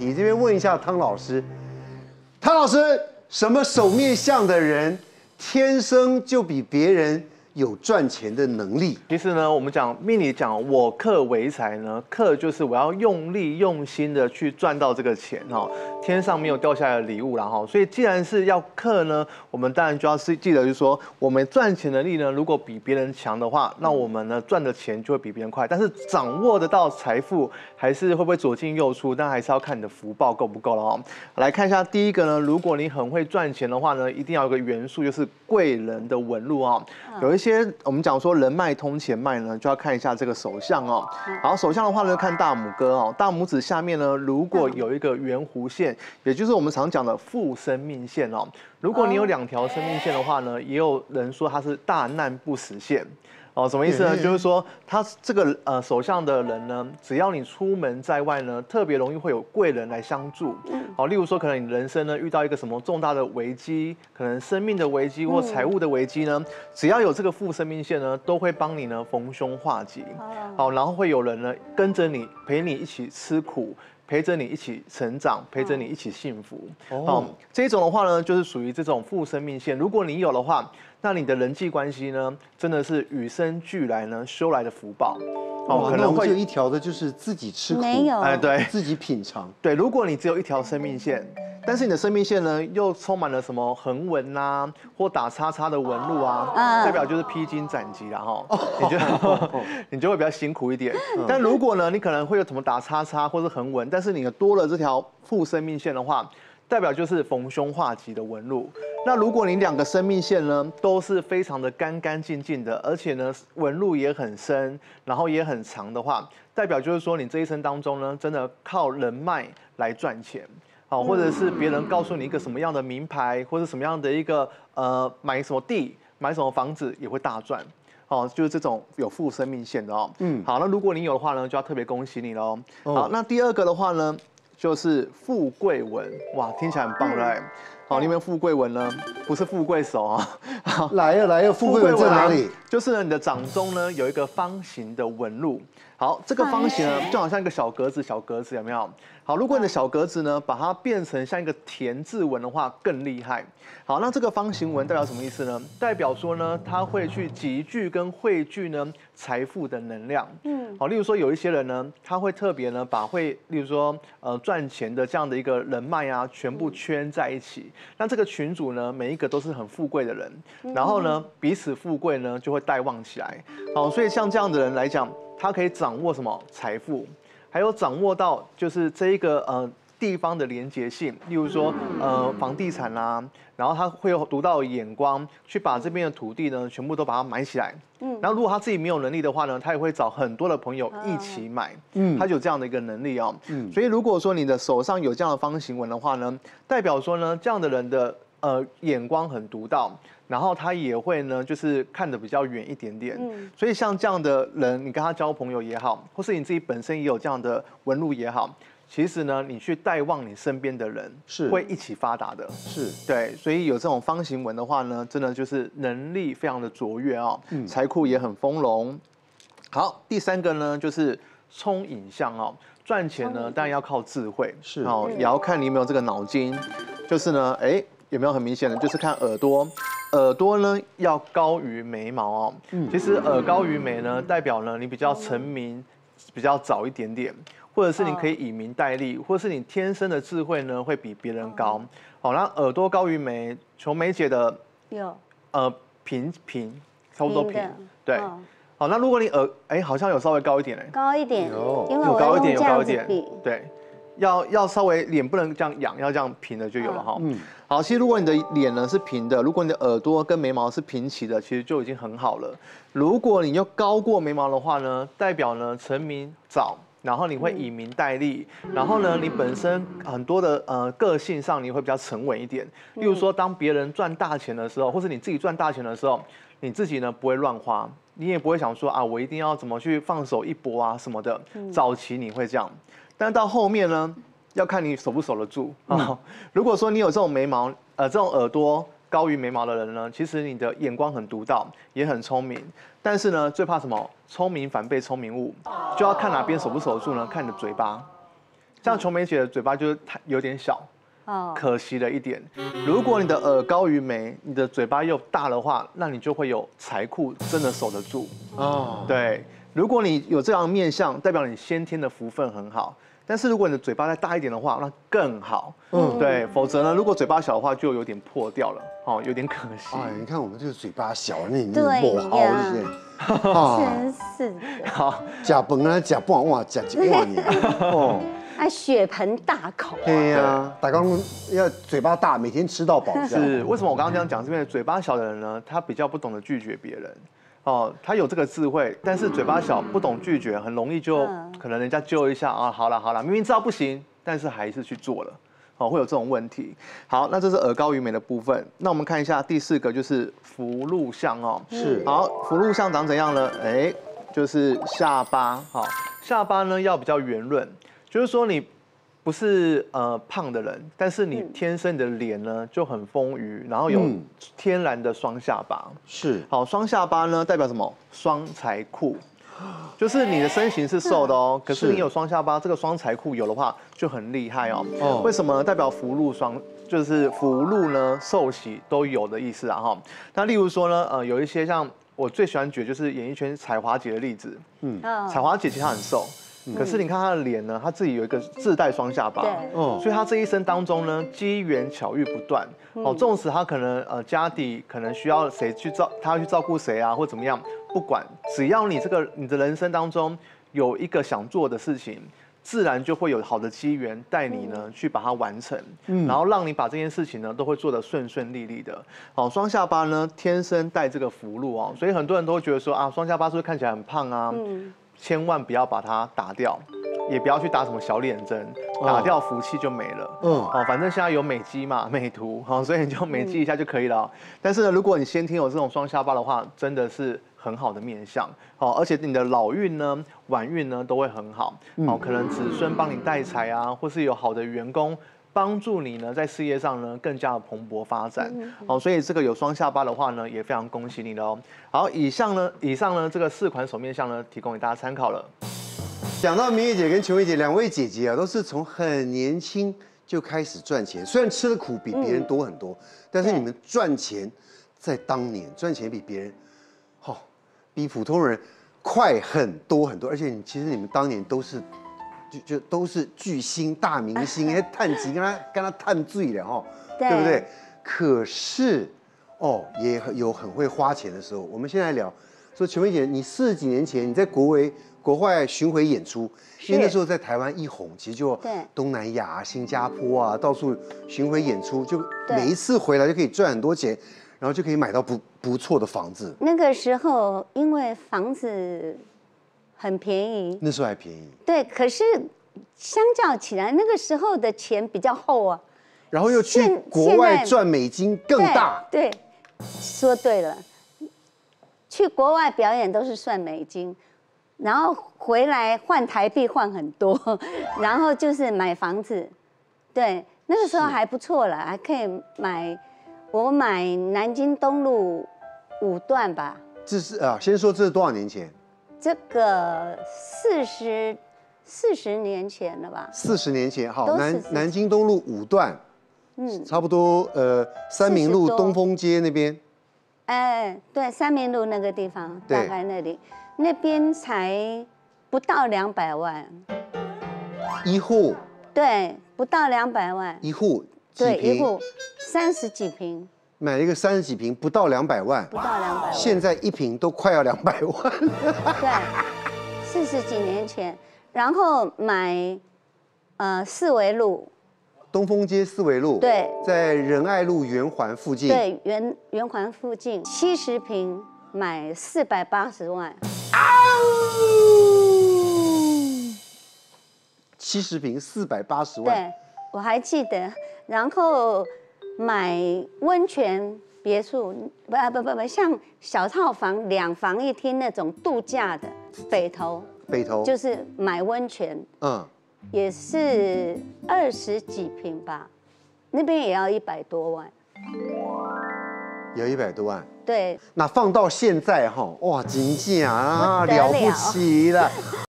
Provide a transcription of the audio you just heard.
你这边问一下汤老师，汤老师，什么手面相的人天生就比别人有赚钱的能力？ 其实呢，我们讲命理讲我克为财呢，克就是我要用力用心的去赚到这个钱哈，天上没有掉下来的礼物啦哈，所以既然是要克呢，我们当然就要是记得就是说，我们赚钱能力呢，如果比别人强的话，那我们呢赚的钱就会比别人快，但是掌握得到财富，还是会不会左进右出，但还是要看你的福报够不够了哈。来看一下第一个呢，如果你很会赚钱的话呢，一定要有个元素就是贵人的纹路啊，有一些我们讲说人脉通钱脉呢，就要看一下这个手相哦。好，手相的话呢，看大拇哥哦，大拇指下面呢，如果有一个圆弧线，也就是我们常讲的副生命线哦。如果你有2条生命线的话呢，也有人说它是大难不死线。哦，什么意思呢？就是说，他这个手相的人呢，只要你出门在外呢，特别容易会有贵人来相助。好，例如说，可能你人生呢遇到一个什么重大的危机，可能生命的危机或财务的危机呢，只要有这个副生命线呢，都会帮你呢逢凶化吉。好，然后会有人呢跟着你，陪你一起吃苦。陪着你一起成长，陪着你一起幸福。哦，这种的话呢，就是属于这种副生命线。如果你有的话，那你的人际关系呢，真的是与生俱来呢，修来的福报。 哦，可能会有一条的就是自己吃苦， 没有， 哎，对， 自己品尝。 对，如果你只有一条生命线，但是你的生命线呢，又充满了什么横纹呐，或打叉叉的纹路啊，代表就是披荆斩棘啦哈，你就会比较辛苦一点。但如果呢，你可能会有什么打叉叉或是横纹，但是你多了这条副生命线的话，代表就是逢凶化吉的纹路。那如果你2个生命线呢，都是非常的干干净净的，而且呢纹路也很深，然后也很长的话，代表就是说你这一生当中呢，真的靠人脉来赚钱。好，或者是别人告诉你一个什么样的名牌，或者什么样的一个买什么地、买什么房子也会大赚。哦，就是这种有副生命线的哦。好，那如果你有的话呢，就要特别恭喜你喽。好，那第2个的话呢，就是富贵纹。哇，听起来很棒，对不对？好，你有没有富贵纹呢？不是富贵手啊。 来呀，富贵纹在哪里？ 就是呢，你的掌中呢有一个方形的纹路。好，这个方形呢，就好像一个小格子，有没有？好，如果你的小格子呢，把它变成像一个田字纹的话，更厉害。好，那这个方形纹代表什么意思呢？代表说呢，它会去集聚跟汇聚呢财富的能量。好，例如说有一些人呢，他会特别呢把例如说赚钱的这样的一个人脉啊，全部圈在一起。那这个群组呢，每一个都是很富贵的人，然后呢彼此富贵呢就会带旺起来。好，所以像这样的人来讲，他可以掌握什么财富？还有掌握到就是这一个地方的连结性，例如说房地产啦，然后他会有独到的眼光，去把这边的土地呢全部都把它买起来。然后如果他自己没有能力的话呢，他也会找很多的朋友一起买。他有这样的一个能力哦。所以如果说你的手上有这样的方形纹的话呢，代表说呢这样的人的眼光很独到。然后他也会呢，就是看得比较远一点点。所以像这样的人，你跟他交朋友也好，或是你自己本身也有这样的纹路也好，其实呢，你去带旺你身边的人，是会一起发达的。是对，所以有这种方形纹的话呢，真的就是能力非常的卓越啊，财库也很丰隆。好，第3个呢就是冲影像哦，赚钱呢当然要靠智慧，是哦，也要看你有没有这个脑筋，就是呢，有没有很明显的，就是看耳朵。耳朵呢要高于眉毛哦。其实耳高于眉呢，代表呢你比较成名比较早一点点，或者是你可以以名代利，或者是你天生的智慧呢会比别人高。好，那耳朵高于眉，琼梅姐的有平，差不多平，对。好，那如果你好像有稍微高一点高一点，因为有高一点， 有高一点， 对。要稍微脸不能这样仰，要这样平的就有了哈。好，其实如果你的脸呢是平的，如果你的耳朵跟眉毛是平齐的，其实就已经很好了。如果你又高过眉毛的话呢，代表呢成名早，然后你会以名代利，然后呢你本身很多的个性上你会比较沉稳一点。例如说，当别人赚大钱的时候，或是你自己赚大钱的时候，你自己呢不会乱花，你也不会想说啊我一定要怎么去放手一搏啊什么的。早期你会这样。但到后面呢，要看你守不守得住啊。如果说你有这种眉毛，这种耳朵高于眉毛的人呢，其实你的眼光很独到，也很聪明。但是呢，最怕什么？聪明反被聪明误，就要看哪边守不守得住呢？看你的嘴巴。 像琼美姐的嘴巴就是有点小。 哦， 可惜了一点。如果你的耳高于眉，你的嘴巴又大的话，那你就会有财库真的守得住。 哦， 对，如果你有这样的面相，代表你先天的福分很好。但是如果你的嘴巴再大一点的话，那更好。对，否则呢，如果嘴巴小的话，就有点破掉了，哦，有点可惜。 哎，你看我们这个嘴巴小，那你对不好这些，啊， 真是的， 好， 假崩啊，假半哇，假一万年，哦， 啊，血盆大口啊， 对呀，打刚要嘴巴大，每天吃到饱，这样是为什么我刚刚这样讲？是因为嘴巴小的人呢，他比较不懂得拒绝别人。哦，他有这个智慧，但是嘴巴小，不懂拒绝，很容易就可能人家揪一下啊，好了好了，明明知道不行，但是还是去做了，哦，会有这种问题。好，那这是耳高于眉的部分。那我们看一下第4个，就是福禄相哦。 是好，福禄相长怎样呢？哎，就是下巴，好，下巴呢要比较圆润，就是说你不是胖的人，但是你天生你的脸呢就很丰腴，然后有天然的双下巴。 是， 好，双下巴呢代表什么？双财库，就是你的身形是瘦的哦，可是你有双下巴，这个双财库有的话就很厉害哦。为什么呢？代表福禄双，就是福禄呢寿喜都有的意思啊哈。那例如说呢，有一些像我最喜欢举就是演艺圈彩华姐的例子，彩华姐其实她很瘦。可是你看她的脸呢，她自己有一个自带双下巴，所以她这一生当中呢，机缘巧遇不断。哦，纵使她可能家底可能需要谁去她要去照顾谁啊，或怎么样，不管，只要你你的人生当中有一个想做的事情，自然就会有好的机缘带你呢去把它完成，然后让你把这件事情呢都会做得顺顺利利的。好，双下巴呢天生带这个福禄哦，所以很多人都会觉得说啊，双下巴是不是看起来很胖啊？千万不要把它打掉，也不要去打什么小脸针，打掉福气就没了。哦，反正现在有美肌嘛，美图，好，所以你就美肌一下就可以了。但是呢，如果你先天有这种双下巴的话，真的是很好的面相。好，而且你的老运呢、晚运呢都会很好。好，可能子孙帮你带财啊，或是有好的员工帮助你呢，在事业上呢更加的蓬勃发展。好，所以这个有双下巴的话呢，也非常恭喜你了哦。好，以上呢这个4款手面相呢，提供给大家参考了。 讲到明月姐跟琼美姐2位姐姐啊，都是从很年轻就开始赚钱，虽然吃的苦比别人多很多，但是你们赚钱在当年赚钱比别人，比普通人快很多很多，而且其实你们当年都是。就都是巨星大明星，探级跟他探醉了哈，对不对？可是也有很会花钱的时候。我们现在聊说，琼美姐，你40几年前你在国外巡回演出，因为那时候在台湾一红，其实就东南亚、新加坡啊，到处巡回演出，就每一次回来就可以赚很多钱，然后就可以买到不错的房子。 那个时候因为房子很便宜， 那时候还便宜。 对，可是相较起来，那个时候的钱比较厚啊。 然后又去国外赚美金更大。 对，说对了，去国外表演都是算美金，然后回来换台币换很多，然后就是买房子。对，那个时候还不错了，还可以买。我买南京东路5段吧。 这是先说这是多少年前？ 这个40年前了吧 ？40年前，好，南京东路5段，差不多三民路东风街那边。 哎，对，三民路那个地方，大概那边才不到200万。 一户？ 对，不到200万。 一户？ 对，一户30几坪。 买了一个30几坪，不到200万。 不到200万。 现在1坪都快要200万。 对，40几年前，然后买4维路。 东风街4维路。 对。在仁爱路圆环附近。 对，圆环附近70坪，买480万。 70坪480万。 对，我还记得，然后。买温泉别墅，不，像小套房2房1厅那种度假的，北投就是买温泉，也是20几坪吧，那边也要100多万， 也要100多万。 对， 那放到现在哈，哇，经济啊了不起了。